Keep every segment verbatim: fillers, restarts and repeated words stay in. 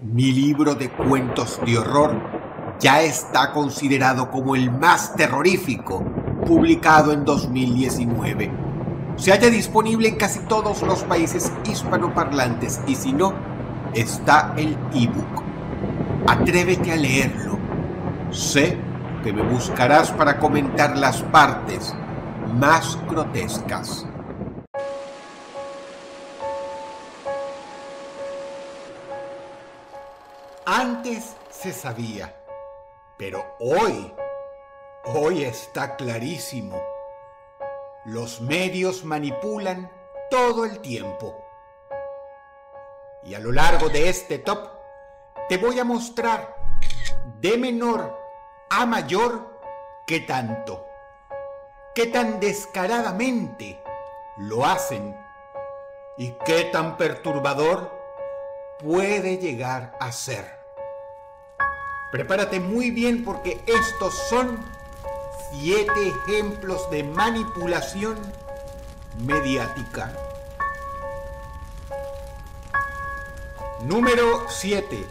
Mi libro de cuentos de horror ya está considerado como el más terrorífico, publicado en dos mil diecinueve. Se halla disponible en casi todos los países hispanoparlantes y si no, está el ebook. Atrévete a leerlo. Sé que me buscarás para comentar las partes más grotescas. Antes se sabía, pero hoy, hoy está clarísimo. Los medios manipulan todo el tiempo. Y a lo largo de este top, te voy a mostrar de menor a mayor qué tanto, qué tan descaradamente lo hacen y qué tan perturbador puede llegar a ser. Prepárate muy bien porque estos son siete ejemplos de manipulación mediática. Número siete.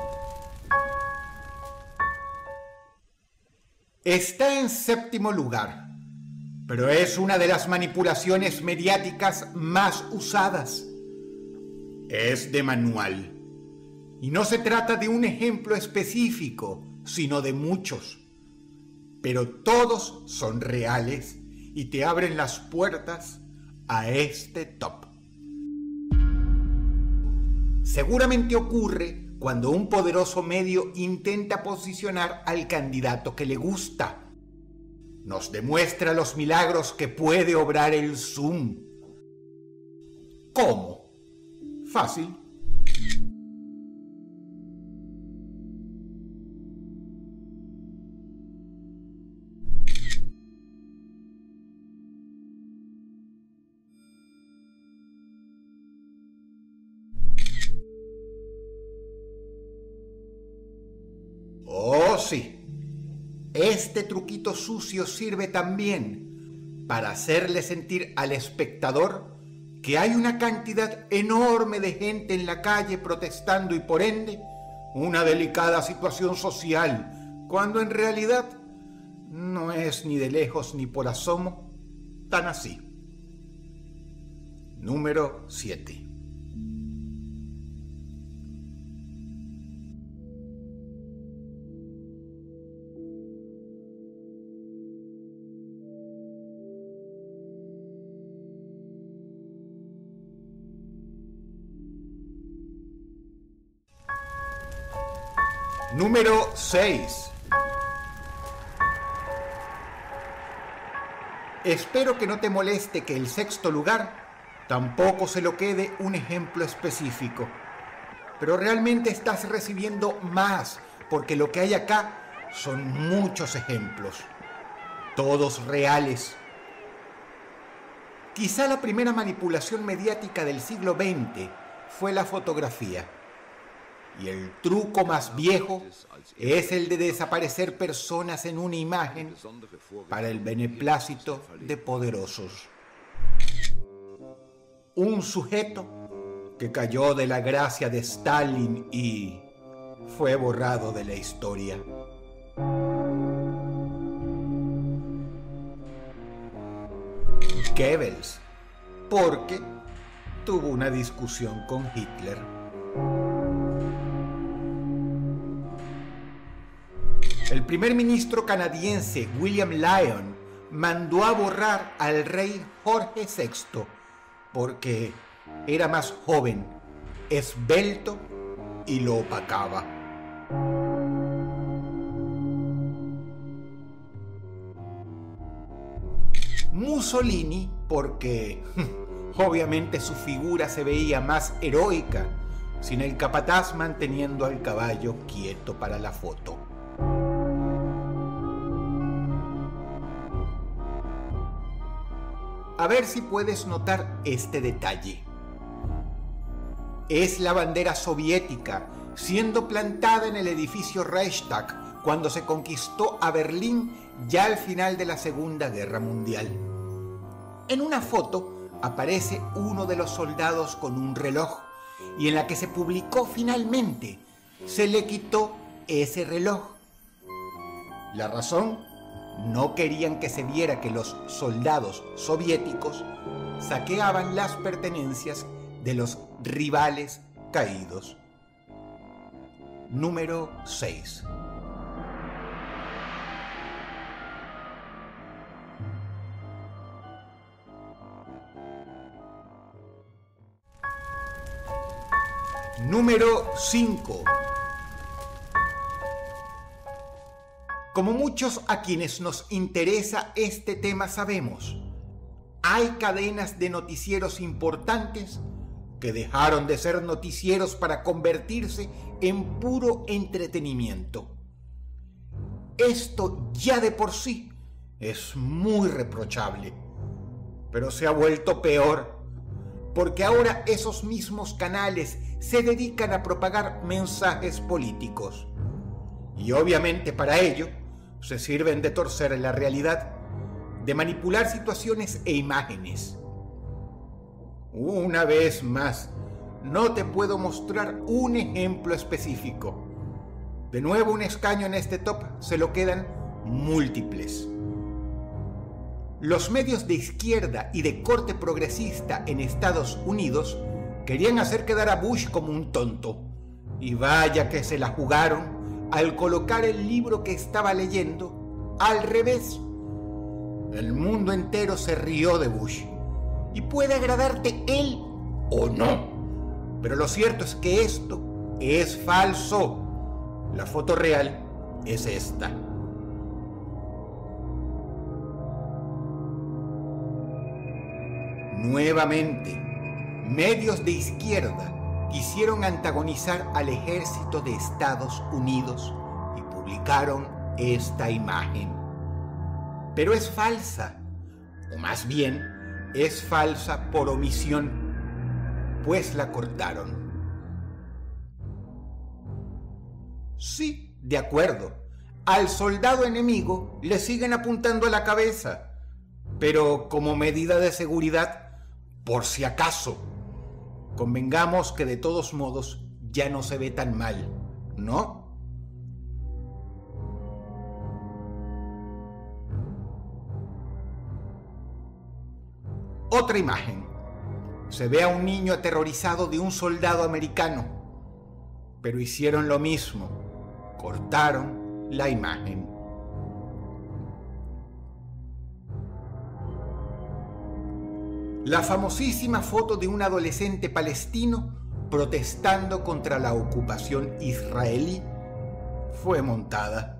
Está en séptimo lugar, pero es una de las manipulaciones mediáticas más usadas. Es de manual. Y no se trata de un ejemplo específico, sino de muchos. Pero todos son reales y te abren las puertas a este top. Seguramente ocurre cuando un poderoso medio intenta posicionar al candidato que le gusta. Nos demuestra los milagros que puede obrar el Zoom. ¿Cómo? Fácil. Oh, sí. Este truquito sucio sirve también para hacerle sentir al espectador que hay una cantidad enorme de gente en la calle protestando y por ende una delicada situación social, cuando en realidad no es ni de lejos ni por asomo tan así. Número siete. Número seis. Espero que no te moleste que el sexto lugar tampoco se lo quede un ejemplo específico. Pero realmente estás recibiendo más, porque lo que hay acá son muchos ejemplos, todos reales. Quizá la primera manipulación mediática del siglo veinte fue la fotografía. Y el truco más viejo es el de desaparecer personas en una imagen para el beneplácito de poderosos. Un sujeto que cayó de la gracia de Stalin y fue borrado de la historia. Goebbels, porque tuvo una discusión con Hitler. El primer ministro canadiense William Lyon mandó a borrar al rey Jorge sexto porque era más joven, esbelto y lo opacaba. Mussolini porque obviamente su figura se veía más heroica sin el capataz manteniendo al caballo quieto para la foto. A ver si puedes notar este detalle. Es la bandera soviética siendo plantada en el edificio Reichstag cuando se conquistó a Berlín ya al final de la Segunda Guerra Mundial. En una foto aparece uno de los soldados con un reloj y en la que se publicó finalmente se le quitó ese reloj. La razón, no querían que se viera que los soldados soviéticos saqueaban las pertenencias de los rivales caídos. Número seis. Número cinco. Como muchos a quienes nos interesa este tema sabemos, hay cadenas de noticieros importantes que dejaron de ser noticieros para convertirse en puro entretenimiento. Esto ya de por sí es muy reprochable, pero se ha vuelto peor, porque ahora esos mismos canales se dedican a propagar mensajes políticos. Y obviamente para ello se sirven de torcer la realidad, de manipular situaciones e imágenes. Una vez más, no te puedo mostrar un ejemplo específico. De nuevo, un escaño en este top se lo quedan múltiples. Los medios de izquierda y de corte progresista en Estados Unidos querían hacer quedar a Bush como un tonto. Y vaya que se la jugaron al colocar el libro que estaba leyendo al revés. El mundo entero se rió de Bush. Y puede agradarte él o no. Pero lo cierto es que esto es falso. La foto real es esta. Nuevamente, medios de izquierda quisieron antagonizar al ejército de Estados Unidos y publicaron esta imagen. Pero es falsa, o más bien, es falsa por omisión, pues la cortaron. Sí, de acuerdo, al soldado enemigo le siguen apuntando a la cabeza, pero como medida de seguridad, por si acaso. Convengamos que de todos modos ya no se ve tan mal, ¿no? Otra imagen. Se ve a un niño aterrorizado de un soldado americano, pero hicieron lo mismo, cortaron la imagen. La famosísima foto de un adolescente palestino protestando contra la ocupación israelí fue montada.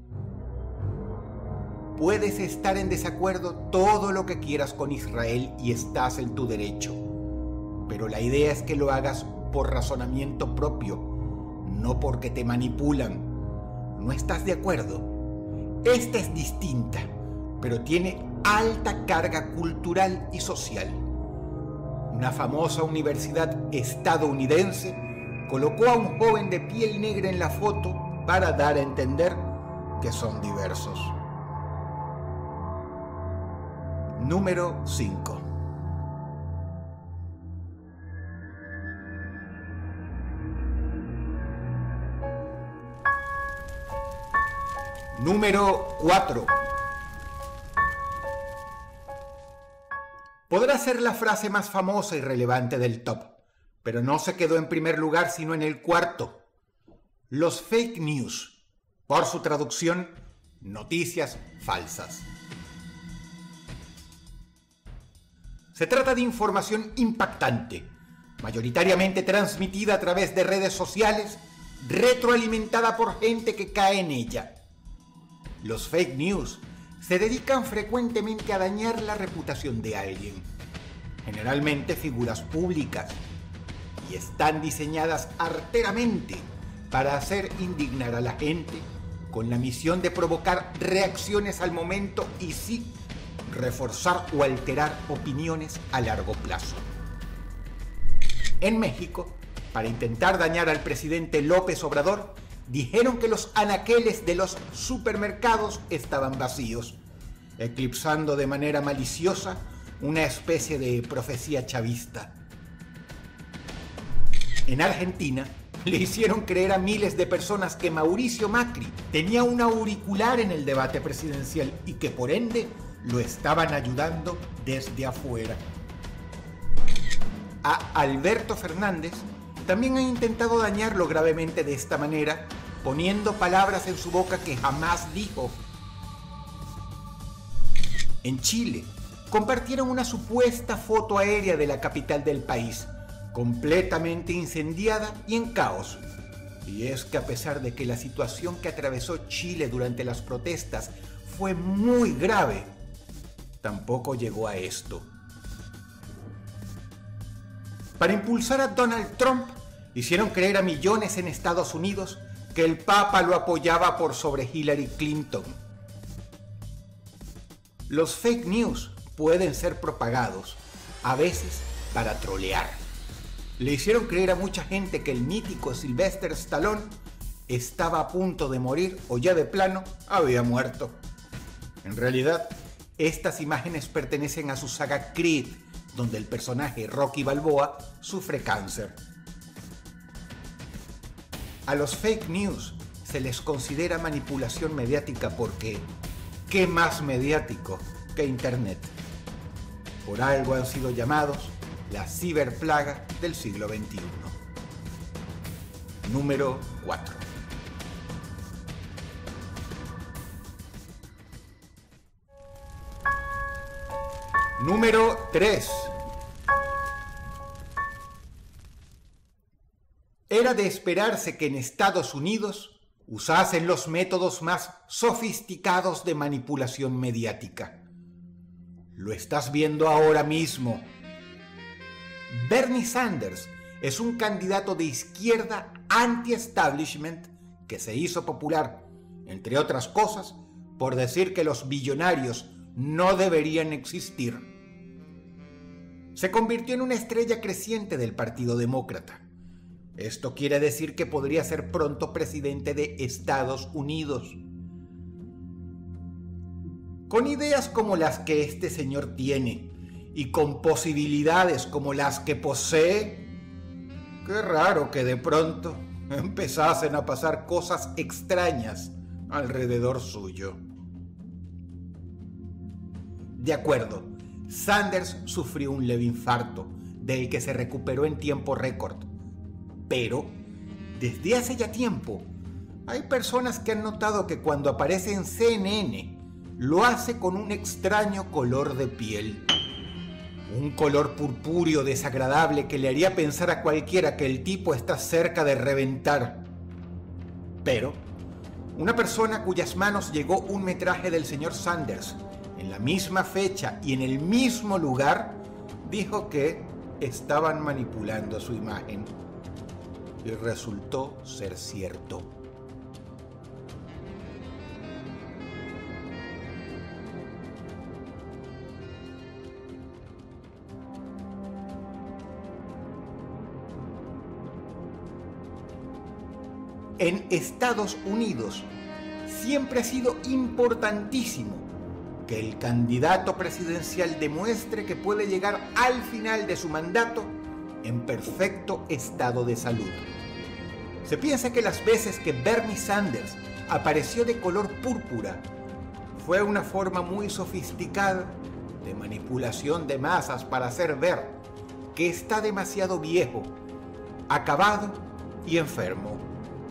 Puedes estar en desacuerdo todo lo que quieras con Israel y estás en tu derecho, pero la idea es que lo hagas por razonamiento propio, no porque te manipulan. ¿No estás de acuerdo? Esta es distinta, pero tiene alta carga cultural y social. Una famosa universidad estadounidense colocó a un joven de piel negra en la foto para dar a entender que son diversos. Número cinco. Número cuatro. Podrá ser la frase más famosa y relevante del top, pero no se quedó en primer lugar sino en el cuarto. Los fake news, por su traducción, noticias falsas. Se trata de información impactante, mayoritariamente transmitida a través de redes sociales, retroalimentada por gente que cae en ella. Los fake news se dedican frecuentemente a dañar la reputación de alguien, generalmente figuras públicas, y están diseñadas arteramente para hacer indignar a la gente con la misión de provocar reacciones al momento y sí, reforzar o alterar opiniones a largo plazo. En México, para intentar dañar al presidente López Obrador, dijeron que los anaqueles de los supermercados estaban vacíos, eclipsando de manera maliciosa una especie de profecía chavista. En Argentina, Le hicieron creer a miles de personas que Mauricio Macri tenía un auricular en el debate presidencial y que por ende lo estaban ayudando desde afuera. A Alberto Fernández también ha intentado dañarlo gravemente de esta manera, poniendo palabras en su boca que jamás dijo. En Chile, compartieron una supuesta foto aérea de la capital del país, completamente incendiada y en caos. Y es que a pesar de que la situación que atravesó Chile durante las protestas fue muy grave, tampoco llegó a esto. Para impulsar a Donald Trump, hicieron creer a millones en Estados Unidos que el Papa lo apoyaba por sobre Hillary Clinton. Los fake news pueden ser propagados, a veces para trolear. Le hicieron creer a mucha gente que el mítico Sylvester Stallone estaba a punto de morir o ya de plano había muerto. En realidad, estas imágenes pertenecen a su saga Creed, donde el personaje Rocky Balboa sufre cáncer. A los fake news se les considera manipulación mediática porque ¿qué más mediático que Internet? Por algo han sido llamados la ciberplaga del siglo veintiuno. Número cuatro. Número tres. Era de esperarse que en Estados Unidos usasen los métodos más sofisticados de manipulación mediática. Lo estás viendo ahora mismo. Bernie Sanders es un candidato de izquierda anti-establishment que se hizo popular, entre otras cosas, por decir que los billonarios no deberían existir. Se convirtió en una estrella creciente del Partido Demócrata. Esto quiere decir que podría ser pronto presidente de Estados Unidos. Con ideas como las que este señor tiene y con posibilidades como las que posee, qué raro que de pronto empezasen a pasar cosas extrañas alrededor suyo. De acuerdo, Sanders sufrió un leve infarto, del que se recuperó en tiempo récord. Pero, desde hace ya tiempo, hay personas que han notado que cuando aparece en C N N, lo hace con un extraño color de piel. Un color purpúreo desagradable que le haría pensar a cualquiera que el tipo está cerca de reventar. Pero, una persona cuyas manos llegó un metraje del señor Sanders en la misma fecha y en el mismo lugar, dijo que estaban manipulando su imagen. Y resultó ser cierto. En Estados Unidos siempre ha sido importantísimo que el candidato presidencial demuestre que puede llegar al final de su mandato en perfecto estado de salud. Se piensa que las veces que Bernie Sanders apareció de color púrpura fue una forma muy sofisticada de manipulación de masas para hacer ver que está demasiado viejo, acabado y enfermo.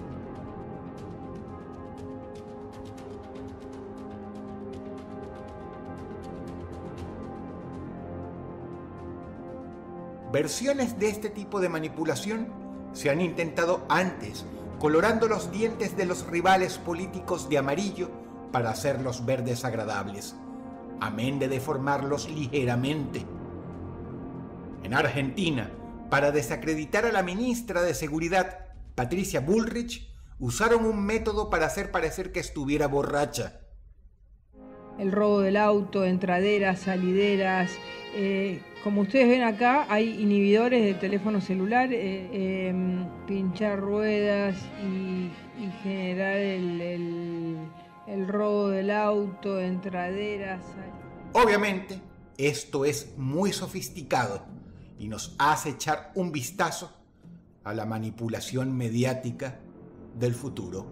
Versiones de este tipo de manipulación se han intentado antes, colorando los dientes de los rivales políticos de amarillo para hacerlos ver desagradables, amén de deformarlos ligeramente. En Argentina, para desacreditar a la ministra de Seguridad, Patricia Bullrich, usaron un método para hacer parecer que estuviera borracha. El robo del auto, entraderas, salideras. Eh, como ustedes ven acá, hay inhibidores del teléfono celular, eh, eh, pinchar ruedas y, y generar el, el, el robo del auto, entraderas. Obviamente, esto es muy sofisticado y nos hace echar un vistazo a la manipulación mediática del futuro.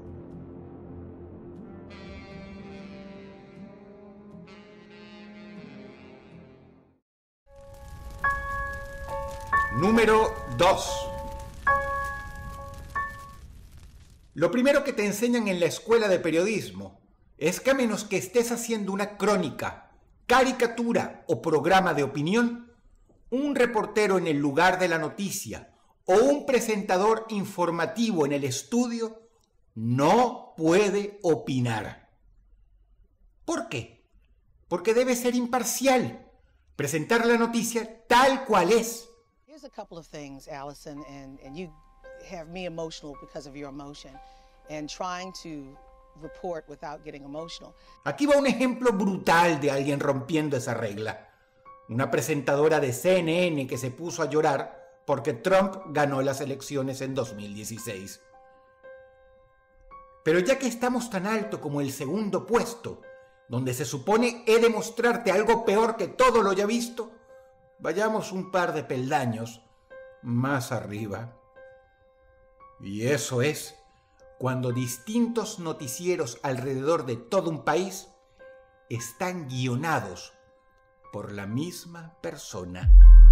Número dos. Lo primero que te enseñan en la escuela de periodismo es que a menos que estés haciendo una crónica, caricatura o programa de opinión, un reportero en el lugar de la noticia o un presentador informativo en el estudio no puede opinar. ¿Por qué? Porque debe ser imparcial, presentar la noticia tal cual es. Here's a couple of things, Allison, and, and you have me emotional because of your emotion and trying to report without getting emotional. Aquí va un ejemplo brutal de alguien rompiendo esa regla. Una presentadora de C N N que se puso a llorar porque Trump ganó las elecciones en dos mil dieciséis. Pero ya que estamos tan alto como el segundo puesto, donde se supone he de mostrarte algo peor que todo lo ya visto, vayamos un par de peldaños más arriba. Y eso es cuando distintos noticieros alrededor de todo un país están guionados por la misma persona.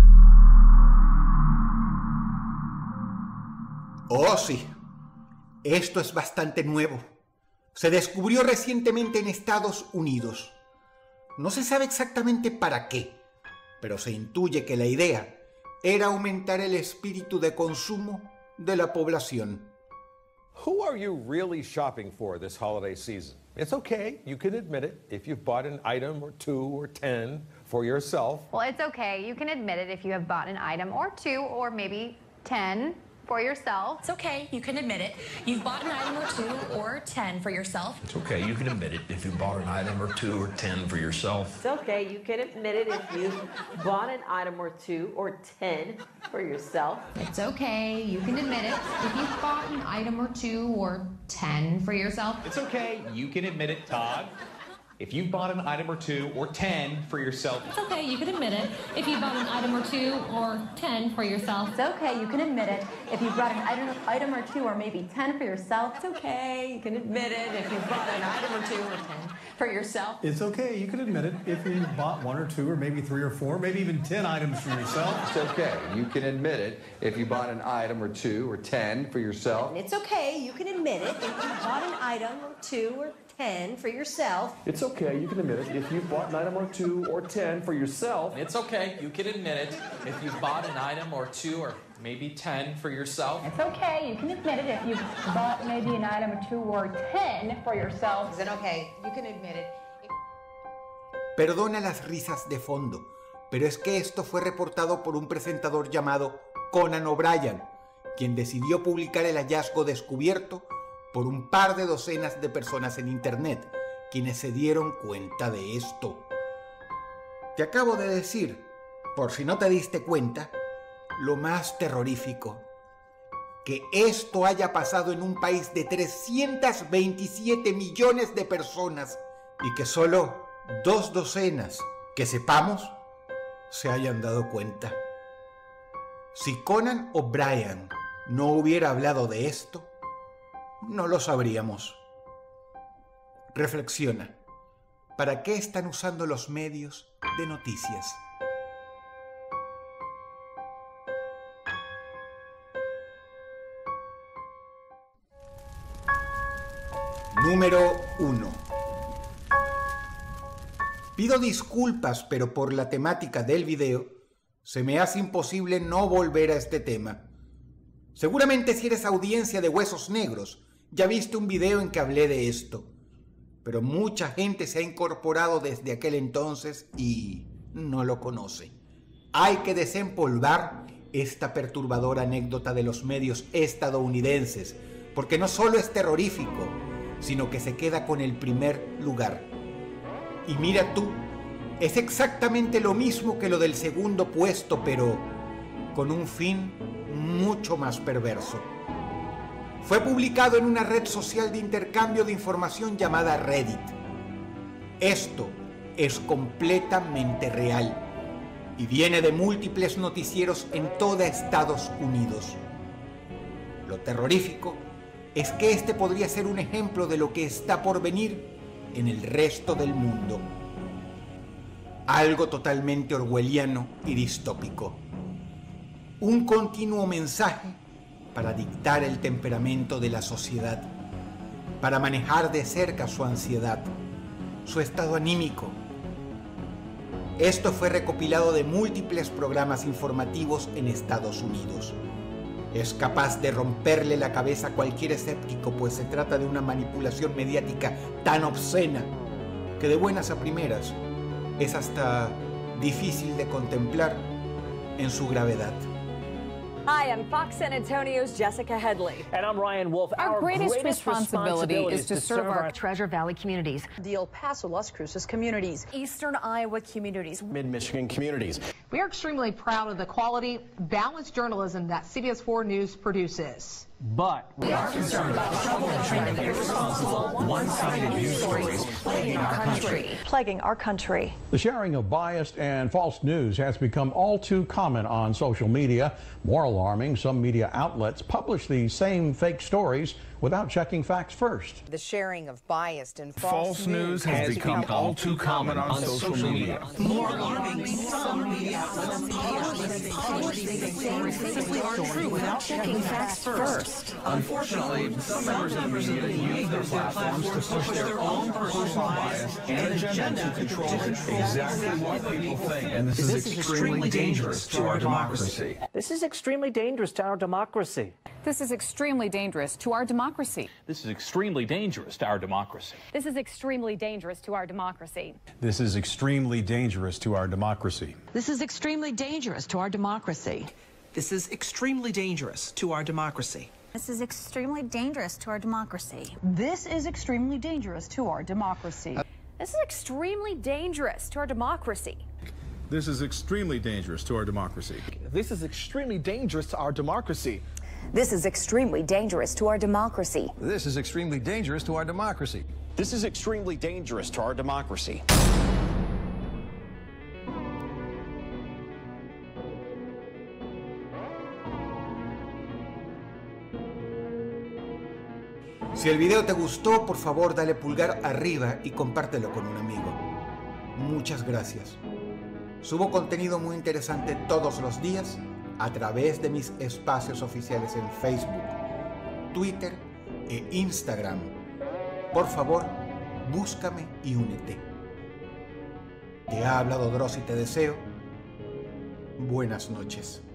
Oh, sí, esto es bastante nuevo. Se descubrió recientemente en Estados Unidos. No se sabe exactamente para qué, pero se intuye que la idea era aumentar el espíritu de consumo de la población. Who are you really shopping for this holiday season? It's okay, you can admit it if you've bought an item or two or ten for yourself. Well, it's okay, you can admit it if you have bought an item or two or maybe ten for yourself. It's okay, you can admit it. You've bought an item or two or ten for yourself. It's okay, you can admit it if you bought an item or two or ten for yourself. It's okay, you can admit it if you've bought an item or two or ten for yourself. It's okay, you can admit it if you've bought an item or two or ten for yourself. It's okay, you can admit it, Todd. If you bought an item or two or ten for yourself. It's okay, you can admit it. If you bought an item or two or ten for yourself. It's okay, you can admit it. If you bought an item, item or two or maybe ten for yourself. It's okay, you can admit it. If you bought an item or two or ten for yourself. It's okay, you can admit it. If you bought one or two or maybe three or four, maybe even ten items for yourself. It's okay, you can admit it. If you bought an item or two or ten for yourself. It's okay, you can admit it. If you bought an item or two or ten for yourself. It's okay, you can admit it if you've bought an item or two or ten for yourself. It's okay, you can admit it if you bought an item or two or maybe ten for yourself. It's okay, you can admit it if you bought maybe an item or two or ten for yourself. Is it okay? You can admit it. Perdona las risas de fondo, pero es que esto fue reportado por un presentador llamado Conan O'Brien, quien decidió publicar el hallazgo descubierto por un par de docenas de personas en internet, quienes se dieron cuenta de esto. Te acabo de decir, por si no te diste cuenta, lo más terrorífico, que esto haya pasado en un país de trescientos veintisiete millones de personas y que solo dos docenas, que sepamos, se hayan dado cuenta. Si Conan O'Brien no hubiera hablado de esto, no lo sabríamos. Reflexiona. ¿Para qué están usando los medios de noticias? Número uno. Pido disculpas, pero por la temática del video, se me hace imposible no volver a este tema. Seguramente si eres audiencia de Huesos Negros, ya viste un video en que hablé de esto, pero mucha gente se ha incorporado desde aquel entonces y no lo conoce. Hay que desempolvar esta perturbadora anécdota de los medios estadounidenses, porque no solo es terrorífico, sino que se queda con el primer lugar. Y mira tú, es exactamente lo mismo que lo del segundo puesto, pero con un fin mucho más perverso. Fue publicado en una red social de intercambio de información llamada Reddit. Esto es completamente real y viene de múltiples noticieros en toda Estados Unidos. Lo terrorífico es que este podría ser un ejemplo de lo que está por venir en el resto del mundo. Algo totalmente orwelliano y distópico. Un continuo mensaje para dictar el temperamento de la sociedad, para manejar de cerca su ansiedad, su estado anímico. Esto fue recopilado de múltiples programas informativos en Estados Unidos. Es capaz de romperle la cabeza a cualquier escéptico, pues se trata de una manipulación mediática tan obscena que de buenas a primeras es hasta difícil de contemplar en su gravedad. Hi, I'm Fox San Antonio's Jessica Headley. And I'm Ryan Wolf. Our, our greatest, greatest responsibility, responsibility is to serve our, our Treasure Valley communities, the El Paso, Las Cruces communities, Eastern Iowa communities, Mid-Michigan communities. We are extremely proud of the quality, balanced journalism that C B S four News produces. But we are concerned about troubling and irresponsible, one-sided news stories plaguing our country. Plaguing our country. The sharing of biased and false news has become all too common on social media. More alarming, some media outlets publish these same fake stories without checking facts first. The sharing of biased and false, false news has, has become, become all too common on, on social, social media. media. More alarming, some media outlets publish these same fake stories true without checking facts first. Unfortunately, some members of the media use their platforms to push their own personal bias and agenda to control exactly what people think. And this, this is extremely dangerous to our democracy. This is extremely dangerous to our democracy. This is extremely dangerous to our democracy. This is extremely dangerous to our democracy. This is extremely dangerous to our democracy. This is extremely dangerous to our democracy. This is extremely dangerous to our democracy. This is extremely dangerous to our democracy. This is extremely dangerous to our democracy. This is extremely dangerous to our democracy. This is extremely dangerous to our democracy. This is extremely dangerous to our democracy. This is extremely dangerous to our democracy. This is extremely dangerous to our democracy. This is extremely dangerous to our democracy. This is extremely dangerous to our democracy. Si el video te gustó, por favor dale pulgar arriba y compártelo con un amigo. Muchas gracias. Subo contenido muy interesante todos los días a través de mis espacios oficiales en Facebook, Twitter e Instagram. Por favor, búscame y únete. Te ha hablado Dross y te deseo buenas noches.